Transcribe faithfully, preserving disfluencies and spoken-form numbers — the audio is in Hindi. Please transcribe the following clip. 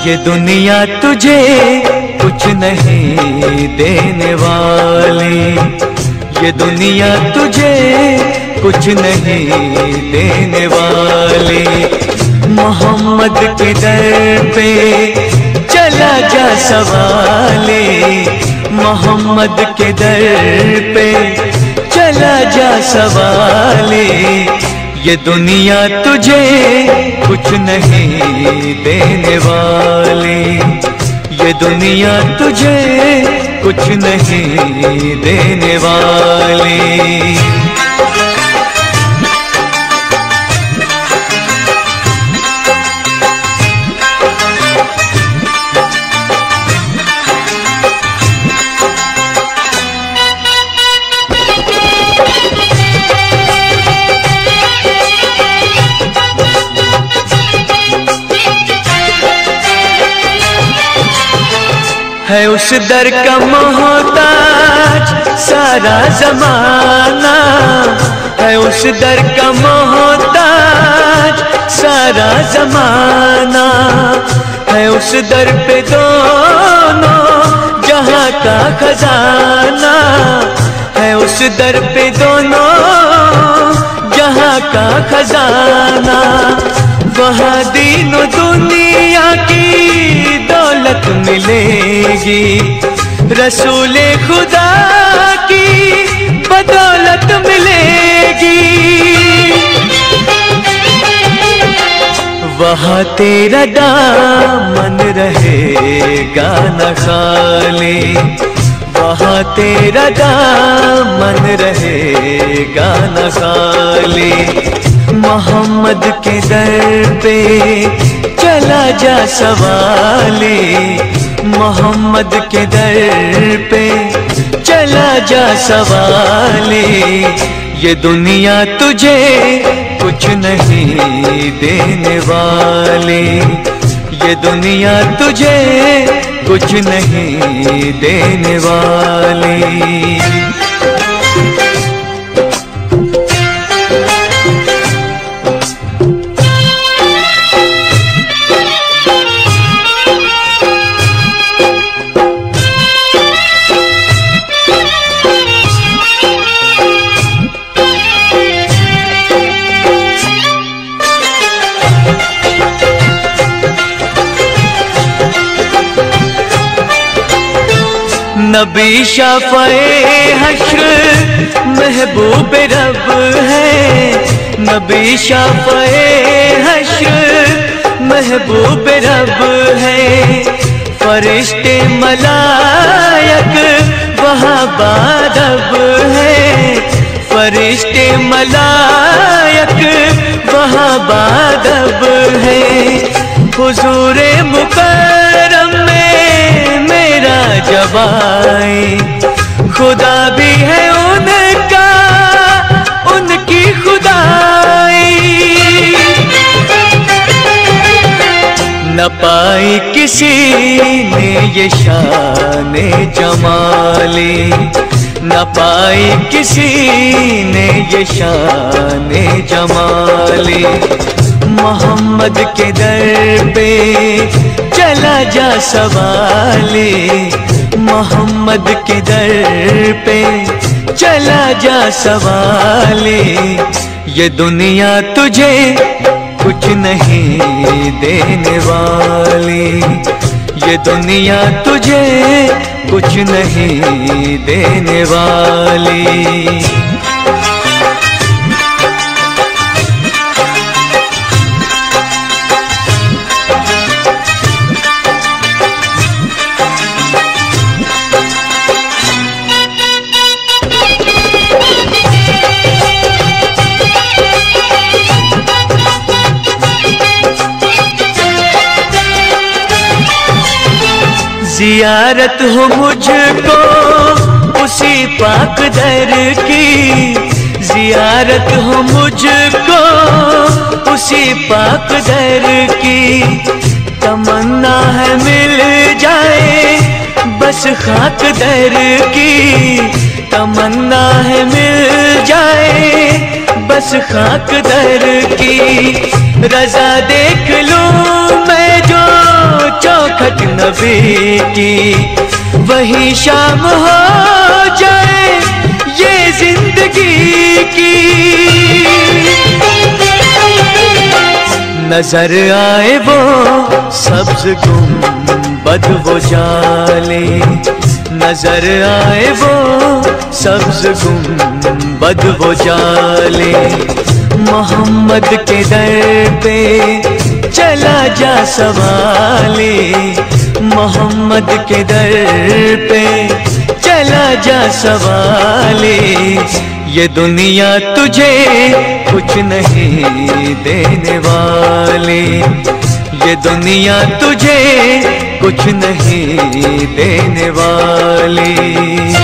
ये दुनिया तुझे कुछ नहीं देने वाली, ये दुनिया तुझे कुछ नहीं देने वाली। मोहम्मद के दर पे चला जा सवाले, मोहम्मद के दर पे चला जा सवाले। ये दुनिया तुझे कुछ नहीं देने वाली, ये दुनिया तुझे कुछ नहीं देने वाली। है उस दर का मोहताज सारा जमाना, है उस दर का मोहताज सारा जमाना। है उस दर पे दोनों जहां का खजाना, है उस दर पे दोनों जहां का खजाना। वहाँ दीनो दुनिया की दौलत मिलेगी, रसूले खुदा की बदौलत मिलेगी। वहाँ तेरा दामन रहेगा न खाली, वहाँ तेरा दामन रहेगा न खाली। मोहम्मद के दर पे चला जा सवाले, मोहम्मद के दर पे चला जा सवाले। ये दुनिया तुझे कुछ नहीं देने वाली, ये दुनिया तुझे कुछ नहीं देने वाली। नबी शाफ़ए हश्र महबूब रब है, नबी शाफ़ए हश्र महबूब रब है। फरिश्ते मलायक वहाँ बादब है, फरिश्ते मलायक वहाँ बादब है। हुजूरे मुकर्रम में मेरा जब आए, खुदा भी है उनका उनकी खुदाई। न पाई किसी ने ये शाने जमाली, न पाई किसी ने ये शाने जमाली। मोहम्मद के दर पे चला जा सवाले, मोहम्मद के दर पे चला जा सवाले। ये दुनिया तुझे कुछ नहीं देने वाली, ये दुनिया तुझे कुछ नहीं देने वाली। जियारत हो मुझको उसी पाक दर की, जियारत हो मुझको उसी पाक दर की। तमन्ना है मिल जाए बस खाक दर की, तमन्ना है मिल जाए बस खाक दर की। रजा देख लूं मैं जो चौखट नबी की, वही शाम हो जाए ये जिंदगी की। नजर आए वो सब्ज गुंबद वो जाले, नजर आए वो सब्ज गुंबद वो जाले। मोहम्मद के दर पे चला जा सवाले, मोहम्मद के दर पे चला जा सवाले। ये दुनिया तुझे कुछ नहीं देने वाले, ये दुनिया तुझे कुछ नहीं देने वाली।